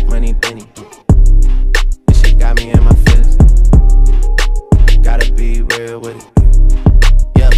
money, Benny. This shit got me in my feelings. Gotta be real with it. Yeah.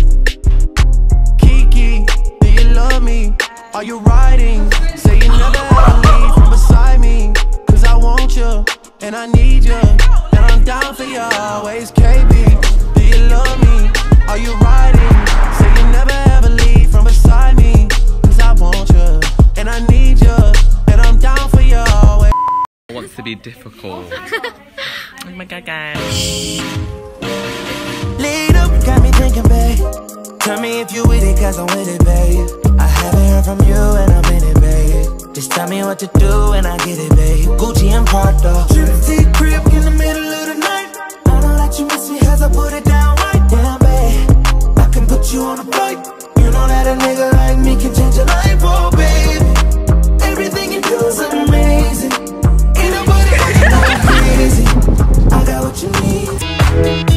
Kiki, do you love me? Are you riding? Say you never ever leave from beside me. Cause I want you, and I need you, and I'm down for you always, KB. Do you love me? Are you riding? Say you never ever leave from beside me. Cause I want you, and I need you, and I'm down for you always. Wants to be difficult. Oh my god, guys. Lead up, got me thinking, babe. Tell me if you with it, cause I'm with it, babe. I haven't heard from you and I'm in it, babe. Just tell me what to do and I get it, babe. Gucci and Prada. Trip crib in the middle of the night. I know that you miss me cause I put it down right. Damn, babe, I can put you on a flight. You know that a nigga like me can change your life, oh, baby. Everything you do is amazing. Ain't nobody going crazy. I got what you need.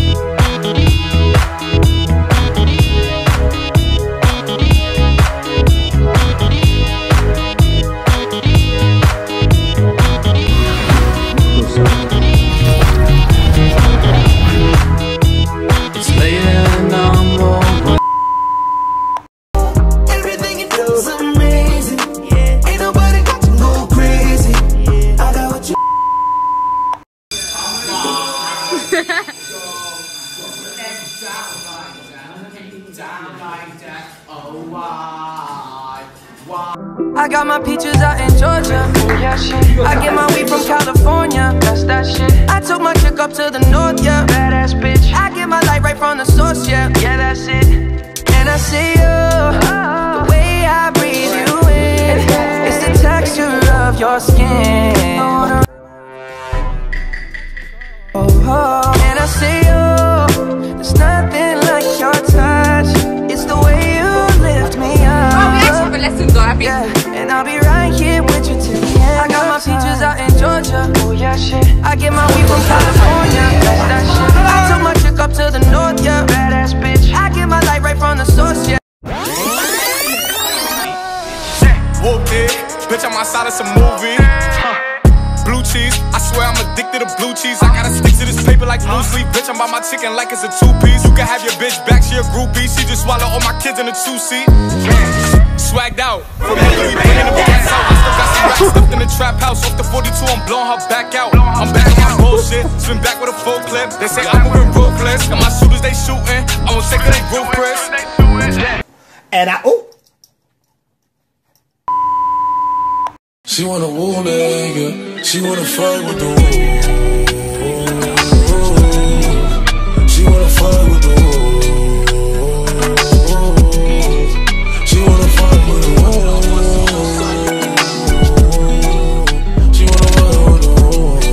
I got my peaches out in Georgia. Yeah, shit. I get my weed from California. That's that shit. I took my chick up to the north, yeah. Badass bitch. I get my light right from the source, yeah. Yeah, that's it. And I see you, the way I breathe you in. It's the texture of your skin. And I see you, there's nothing like your touch. It's the way you lift me up. Yeah, and I'll be right here with you till the end. I got my peaches out in Georgia. Oh yeah, shit. I get my weed from California. That's that shit. I took my chick up to the north, yeah. Badass bitch. I get my light right from the source, yeah. Whoop it, bitch, I'm outside of some movie. Blue cheese, I swear I'm addicted to blue cheese. I gotta stick to this paper like blue sleep. Bitch, I'm by my chicken like it's a two-piece. You can have your bitch back, she a groupie. She just swallow all my kids in a two-seat. Swagged out, from Italy, bringing the gas out. I still got some racks stuffed in the trap house. Off the 42, I'm blowing her back out. I'm back on my bullshit, spin back with a full clip. They say I'm moving ruthless, and my shooters, they shooting. I won't take it, they roof Chris. And I, ooh. She wanna woo nigga, she wanna fight with the woo. She wanna fight with the woo. She wanna fight with the woo. She wanna fight with the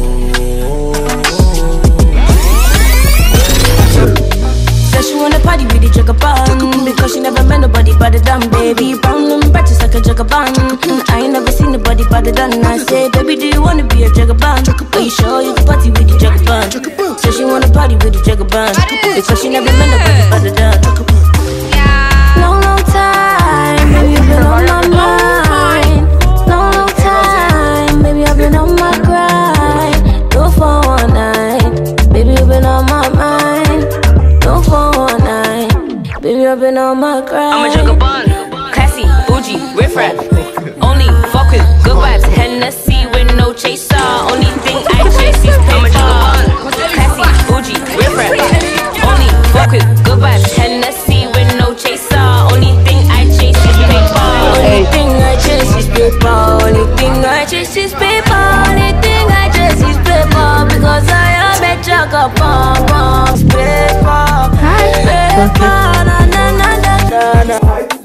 woo. Said she wanna party with the jugabun, because she never met nobody but the damn baby. Brown and practice like a jugabun. I ain't never seen nobody better than I say, baby, do you wanna be a jugabun? Are you sure you can party with the jugabun? So she wanna party with the jugabun, because she never met nobody better than. Long, long time, baby, you've been on my mind. Long, long time, baby, I've been on my grind. No 419, baby, you've been on my mind. No 419, baby, I've been on my grind. I'm a jugabun, classy, bougie, riff-raff. Only fuck with good vibes, Hennessy with no chaser. Only thing I chase is paper. Classy, bougie, riff-raff. Only fuck with good vibes, Hennessy with no chaser. Only thing I chase is paper. Only thing I chase is paper. Only thing I chase is paper. Only thing I chase is paper. Because I am a jugabun. Paper, paper, na na na na na.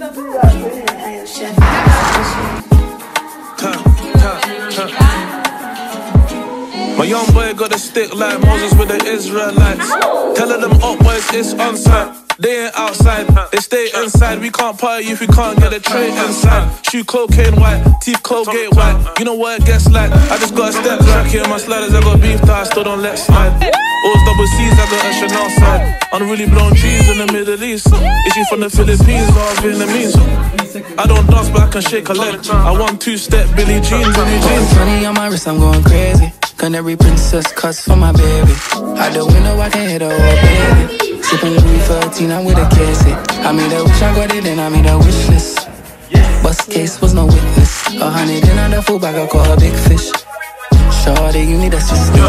My young boy got a stick like Moses with the Israelites. Telling them up boys it's on sight. They ain't outside, they stay inside. We can't party if we can't get a tray inside. Shoe cocaine white, teeth Colgate white. You know what it gets like. I just got a step back here, my sliders. I got beef that I still don't let slide. Always double C's, I got a Chanel side. Unruly blown trees in the Middle East. Is you from the Philippines or Vietnamese? I don't dance but I can shake a leg. I want two-step Billie Jeans and new jeans. 20 on my wrist, I'm going crazy. Canary princess cuts for my baby. Out the window, I can hit her old baby. Sipping Louis 13, I'm with a casey. I made a wish, I got it, then I made a wish list. Bust case was no witness. 100 in on the full bag, I caught a big fish. Shorty, you need assistance.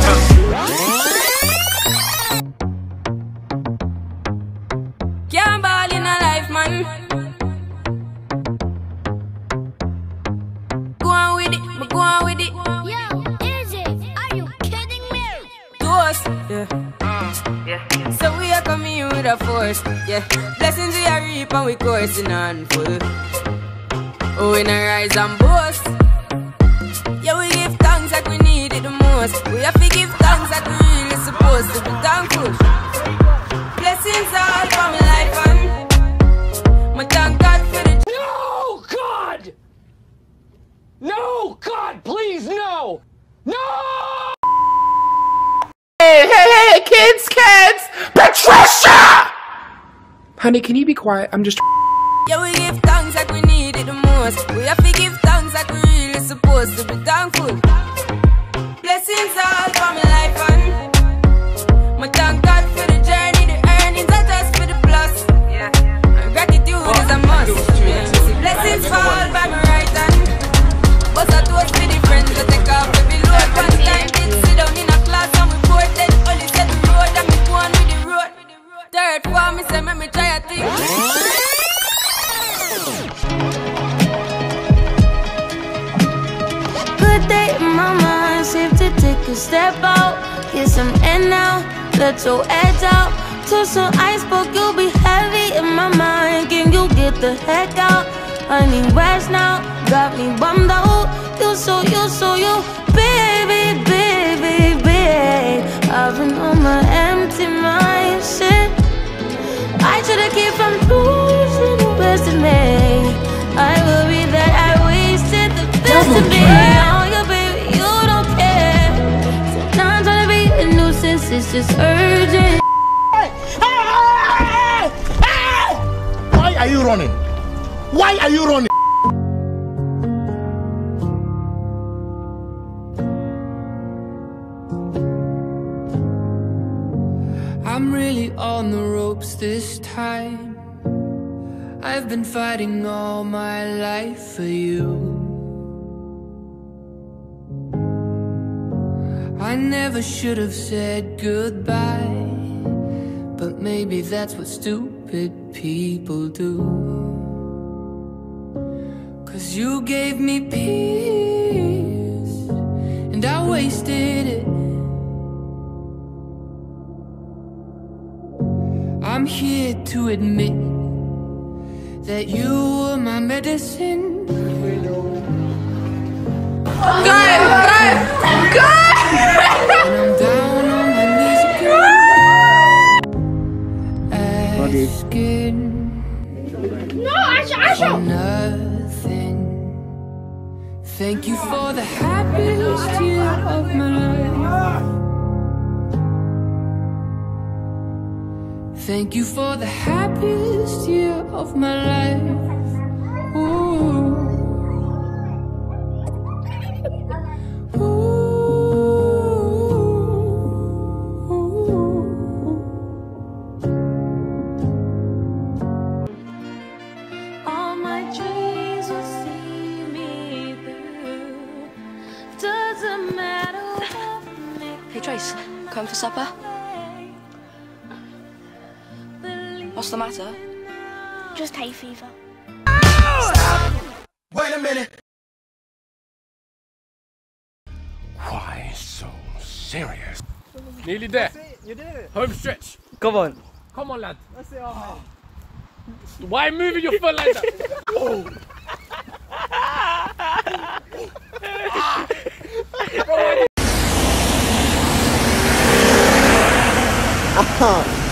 Can't ball in a life, man. Go on with it, but go on with it. Yo, is it? Are you kidding me? To us, yeah. So we are coming in with a force, yeah. Blessings we are reap and we coursing on full. Oh, we not rise and boast. Yeah, we give thanks like we need it the most. We have to give thanks like we really supposed to be thankful. Blessings all for my life and my thank God for the. No, God! No, God, please, no! No! Hey, kids! Patricia! Honey, can you be quiet? I'm just... Yeah, we give thanks like we need it the most. We have to give thanks like we really supposed to be thankful. Blessings all for my life and my thank God for the journey. The earnings are just for the plus. Yeah, and gratitude is a must. Yeah. Blessings fall by my right hand, but I toast for the friends that take off every load. One time did sit down in a class and we poured then only said the road and me go on with the road. Third form, me say make me try a thing. Good day in my mind, safe to take a step out. Get some air now, let your edge out. To some iceberg, you'll be heavy in my mind. Can you get the heck out? I need rest now, got me bummed out. You so baby, baby, baby. I've been on my empty mind, shit. I should've kept from losing the best of me. I worry that I wasted the best of me. Oh, yeah, baby, you don't care. So now I'm trying to be a nuisance, it's just urgent. Why are you running? Why are you running? I'm really on the ropes this time. I've been fighting all my life for you. I never should have said goodbye, but maybe that's what stupid people do. 'Cause you gave me peace, and I wasted it. I'm here to admit that you were my medicine. Go! And I'm down on my knees again, asking for nothing. Thank you for the happiest year of my life. Thank you for the happiest year of my life. Ooh. All my dreams will see me through. Doesn't matter what Hey Trace, come for supper? What's the matter? Just hay fever. Stop. Wait a minute. Why so serious? Nearly there. You did it. Home stretch. Come on. Come on, lad. That's it, man. Why moving your foot like that? Oh.